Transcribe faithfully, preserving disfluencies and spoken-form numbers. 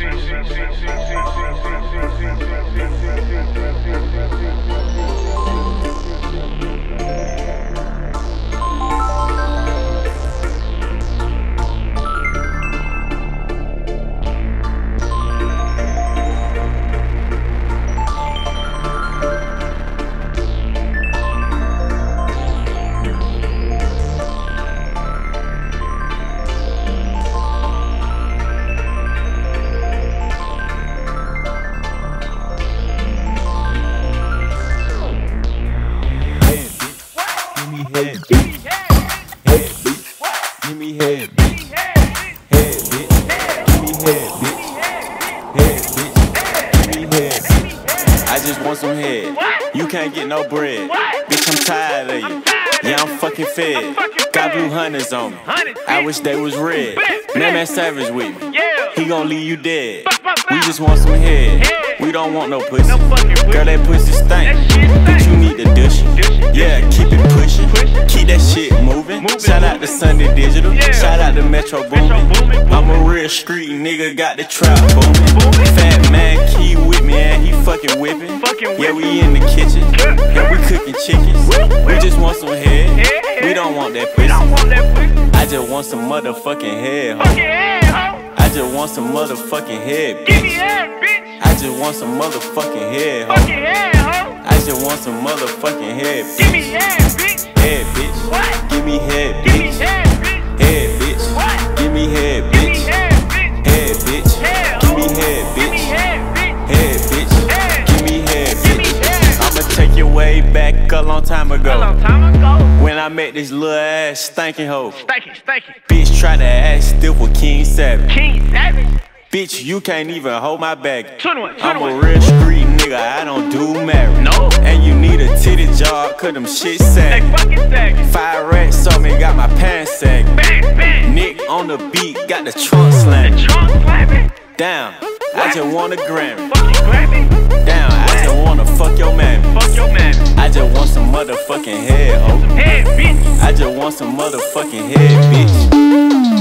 Head, bitch. Head, bitch. Give me head, bitch. Head, bitch. Give me head, bitch. Head, bitch. Give me head, bitch. I just want some head. You can't get no bread. Bitch, I'm tired of you. Yeah, I'm fucking fed. Got blue hunters on me. I wish they was red. Man, that savage with me. He gon' leave you dead. We just want some head. We don't want no pussy. Girl, that pussy stink. Bitch, you need to dish it. Yeah, keep it pushing. Keep that shit moving. Shout out to Sunday Digital. Shout out to Metro Boomin. I'm a real street nigga, got the trap booming. Fat man key with me and he fucking whipping. Yeah, we in the kitchen. Yeah, we cooking chickens. We just want some head. We don't want that pussy. I just want some motherfucking head, ho. I just want some motherfucking head, bitch. I just want some motherfucking head, ho. I just want some motherfucking head, bitch. Head, bitch. Give me head, bitch. Head, bitch. Give me head, bitch. Head, bitch. Give me head, bitch. Head, bitch. Give me head, bitch. I'ma take you way back a long time ago. When I met this little ass stankin' hoe. Bitch try to act stiff with King Savage. King Savage. Bitch, you can't even hold my bag. twenty-one, I'm twenty-one. a real street nigga, I don't do marriage. No. And you need a titty job, cause them shit sag. They fucking sagging. Five rats on me, got my pants sag. Bang, bang. Nick on the beat, got the trunk slam. The trunk slamming. Down, I just want a Grammy. Fucking Grammy. Down, I just wanna fuck your man. Fuck your man. I just want some motherfucking head, ho. Head, bitch. I just want some motherfucking head, bitch.